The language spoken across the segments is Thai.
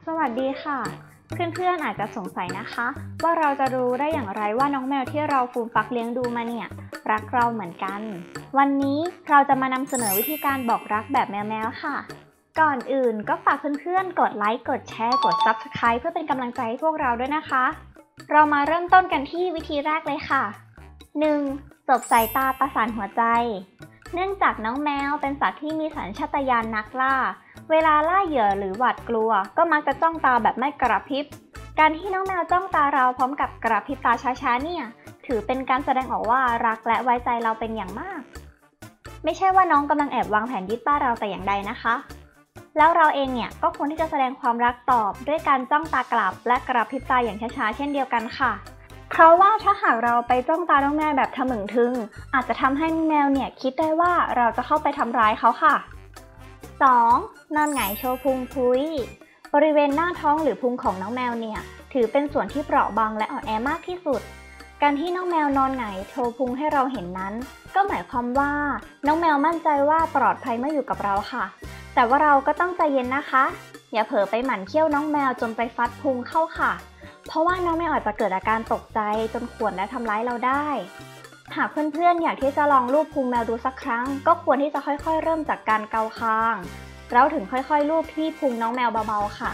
สวัสดีค่ะเพื่อนๆอาจจะสงสัยนะคะว่าเราจะรู้ได้อย่างไรว่าน้องแมวที่เราฟูมฟักเลี้ยงดูมาเนี่ยรักเราเหมือนกันวันนี้เราจะมานำเสนอวิธีการบอกรักแบบแมวๆค่ะก่อนอื่นก็ฝากเพื่อนๆกดไลค์กดแชร์กด Subscribe เพื่อเป็นกำลังใจให้พวกเราด้วยนะคะเรามาเริ่มต้นกันที่วิธีแรกเลยค่ะ 1. สบสายตาประสานหัวใจเนื่องจากน้องแมวเป็นสัตว์ที่มีสัญชาตญาณนักล่าเวลาล่าเหยื่อหรือหวาดกลัวก็มักจะจ้องตาแบบไม่กระพริบการที่น้องแมวจ้องตาเราพร้อมกับกระพริบตาช้าๆเนี่ยถือเป็นการแสดงออกว่ารักและไว้ใจเราเป็นอย่างมากไม่ใช่ว่าน้องกำลังแอบวางแผนยึดบ้านเราแต่อย่างใดนะคะแล้วเราเองเนี่ยก็ควรที่จะแสดงความรักตอบด้วยการจ้องตากลับและกระพริบตาอย่างช้าๆเช่นเดียวกันค่ะเพราะว่าถ้าหากเราไปจ้องตาน้องแมวแบบทะมึงทึ่งอาจจะทำให้แมวเนี่ยคิดได้ว่าเราจะเข้าไปทำร้ายเขาค่ะ 2. นอนหงายโชว์พุงพุ้ยบริเวณหน้าท้องหรือพุงของน้องแมวเนี่ยถือเป็นส่วนที่เปราะบางและอ่อนแอมากที่สุดการที่น้องแมวนอนหงายโชว์พุงให้เราเห็นนั้นก็หมายความว่าน้องแมวมั่นใจว่าปลอดภัยเมื่ออยู่กับเราค่ะแต่ว่าเราก็ต้องใจเย็นนะคะอย่าเผลอไปหมั่นเคี้ยวน้องแมวจนไปฟัดพุงเข้าค่ะเพราะว่าน้องแมวอาจจะเกิดอาการตกใจจนข่วนและทำร้ายเราได้หากเพื่อนๆอยากที่จะลองลูบพุงแมวดูสักครั้งก็ควรที่จะค่อยๆเริ่มจากการเกาคางแล้วถึงค่อยๆลูบที่พุงน้องแมวเบาๆค่ะ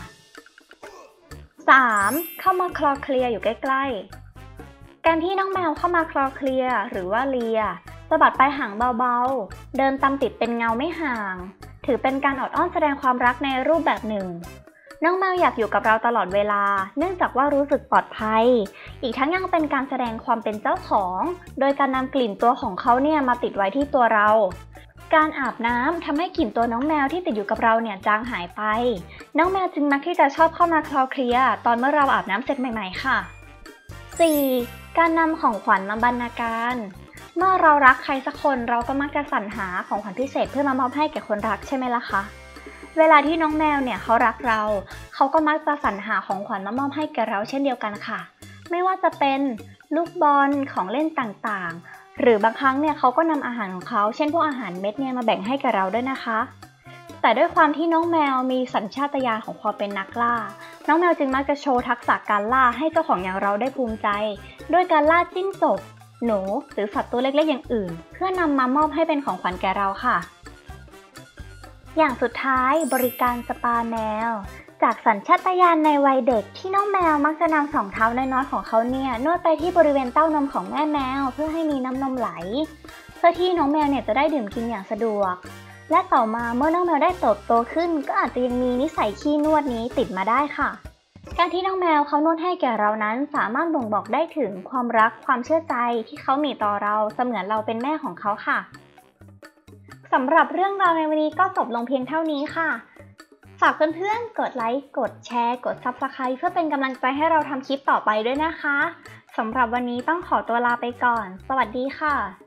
3. เข้ามาคลอเคลียอยู่ใกล้ๆการที่น้องแมวเข้ามาคลอเคลียหรือว่าเลียสะบัดปลายหางเบาๆเดินตามติดเป็นเงาไม่ห่างถือเป็นการออดอ้อนแสดงความรักในรูปแบบหนึ่งน้องแมวอยากอยู่กับเราตลอดเวลาเนื่องจากว่ารู้สึกปลอดภัยอีกทั้งยังเป็นการแสดงความเป็นเจ้าของโดยการนำกลิ่นตัวของเขาเนี่ยมาติดไว้ที่ตัวเราการอาบน้ำทำให้กลิ่นตัวน้องแมวที่ติดอยู่กับเราเนี่ยจางหายไปน้องแมวจึงมักที่จะชอบเข้ามาคลอเคลียตอนเมื่อเราอาบน้ำเสร็จใหม่ๆค่ะ 4. การนำของขวัญมาบรรณาการเมื่อเรารักใครสักคนเราก็มักจะสรรหาของขวัญพิเศษเพื่อมามอบให้แก่คนรักใช่ไหมล่ะคะเวลาที่น้องแมวเนี่ยเขารักเราเขาก็มักจะสรรหาของขวัญมามอบให้แก่เราเช่นเดียวกันค่ะไม่ว่าจะเป็นลูกบอลของเล่นต่างๆหรือบางครั้งเนี่ยเขาก็นำอาหารของเขาเช่นพวกอาหารเม็ดเนี่ยมาแบ่งให้แก่เราด้วยนะคะแต่ด้วยความที่น้องแมวมีสัญชาตญาณของความเป็นนักล่าน้องแมวจึงมักจะโชว์ทักษะการล่าให้เจ้าของอย่างเราได้ภูมิใจด้วยการล่าจิ้งจกหนูหรือสัตว์ตัวเล็กๆอย่างอื่นเพื่อนำมามอบให้เป็นของขวัญแก่เราค่ะอย่างสุดท้ายบริการสปาแมวจากสัญชาตญาณในวัยเด็กที่น้องแมวมักจะนำสองเท้าน้อยๆของเขาเนี่ยนวดไปที่บริเวณเต้านมของแม่แมวเพื่อให้มีน้ำนมไหลเพื่อที่น้องแมวเนี่ยจะได้ดื่มกินอย่างสะดวกและต่อมาเมื่อน้องแมวได้เติบโตขึ้นก็อาจจะยังมีนิสัยขี้นวดนี้ติดมาได้ค่ะการที่น้องแมวเขานวดให้แก่เรานั้นสามารถบ่งบอกได้ถึงความรักความเชื่อใจที่เขามีต่อเราเสมือนเราเป็นแม่ของเขาค่ะสำหรับเรื่องราวในวันนี้ก็จบลงเพียงเท่านี้ค่ะฝากเพื่อนๆกดไลค์กดแชร์กด Subscribe เพื่อเป็นกำลังใจให้เราทำคลิปต่อไปด้วยนะคะสำหรับวันนี้ต้องขอตัวลาไปก่อนสวัสดีค่ะ